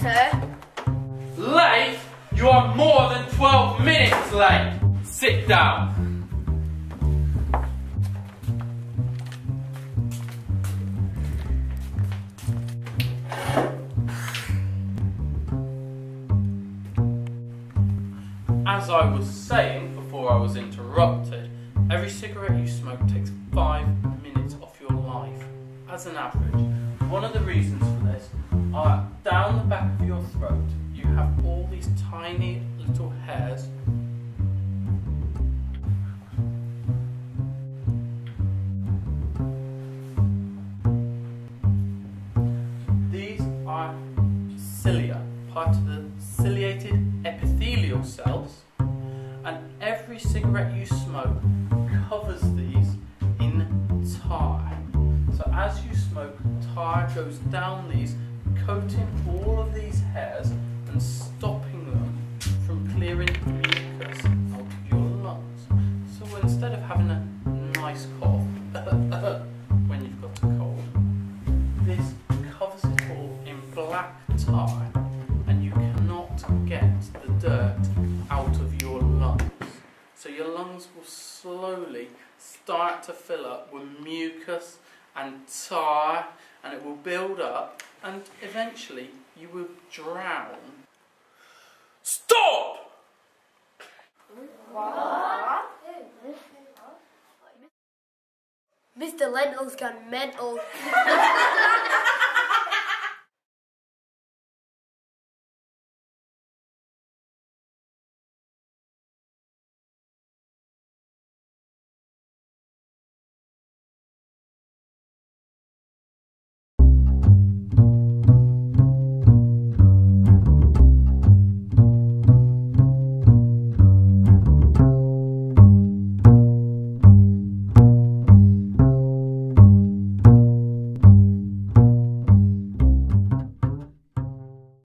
sir. Late? You are more than 12 minutes late. Sit down. As I was saying before I was interrupted, every cigarette you smoke takes 5 minutes off your life, as an average. One of the reasons for this are down the back of your throat, you have all these tiny little hairs. These are cilia, part of the ciliated epithelial cells, and every cigarette you smoke covers these in tar. So as you smoke, tar goes down these, coating all of these hairs and stopping them from clearing mucus out of your lungs. So instead of having a nice cough when you've got a cold, this covers it all in black tar, and you cannot get the dirt out of your lungs. So your lungs will slowly start to fill up with mucus and tar, and it will build up, and eventually you will drown. Stop! What? Mr. Lentils gone mental.